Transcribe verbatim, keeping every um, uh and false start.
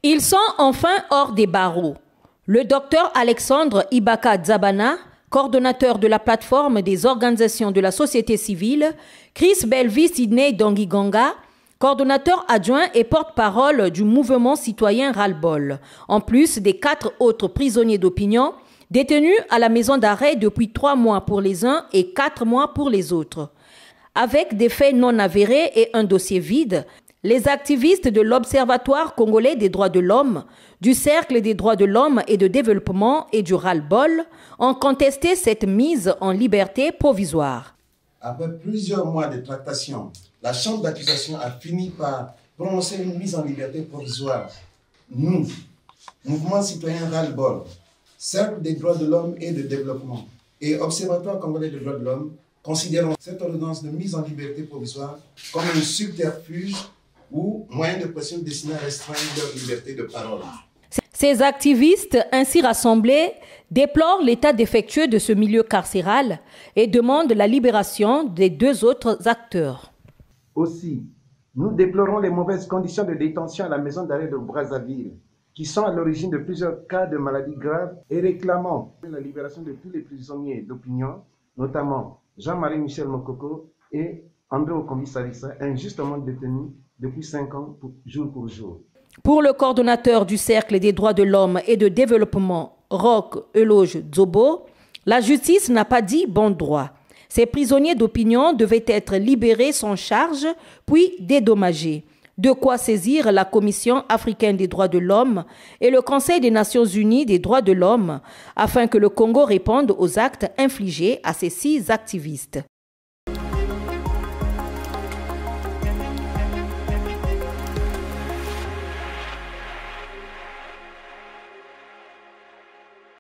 Ils sont enfin hors des barreaux. Le docteur Alexandre Ibaka Dzabana, coordonnateur de la plateforme des organisations de la société civile, Chris Belvis Sidney Dongiganga, coordonnateur adjoint et porte-parole du mouvement citoyen Ras-le-Bol, en plus des quatre autres prisonniers d'opinion détenus à la maison d'arrêt depuis trois mois pour les uns et quatre mois pour les autres. Avec des faits non avérés et un dossier vide, les activistes de l'Observatoire congolais des droits de l'homme, du Cercle des droits de l'homme et de développement et du Ras-le-Bol ont contesté cette mise en liberté provisoire. Après plusieurs mois de tractations, la chambre d'accusation a fini par prononcer une mise en liberté provisoire. Nous, Mouvement citoyen Ras-le-Bol, Cercle des droits de l'homme et de développement et Observatoire congolais des droits de l'homme, considérons cette ordonnance de mise en liberté provisoire comme un subterfuge ou moyen de pression destiné à restreindre leur liberté de parole. Ces activistes, ainsi rassemblés, déplorent l'état défectueux de ce milieu carcéral et demandent la libération des deux autres acteurs. Aussi, nous déplorons les mauvaises conditions de détention à la maison d'arrêt de Brazzaville, qui sont à l'origine de plusieurs cas de maladies graves, et réclamons la libération de tous les prisonniers d'opinion, notamment Jean-Marie Michel Mokoko et André Okombi Sarissa, injustement détenus depuis cinq ans, jour pour jour. Pour le coordonnateur du Cercle des droits de l'homme et de développement, Roch Eloge Dzobo, la justice n'a pas dit bon droit. Ces prisonniers d'opinion devaient être libérés sans charge, puis dédommagés. De quoi saisir la Commission africaine des droits de l'homme et le Conseil des Nations unies des droits de l'homme, afin que le Congo réponde aux actes infligés à ces six activistes.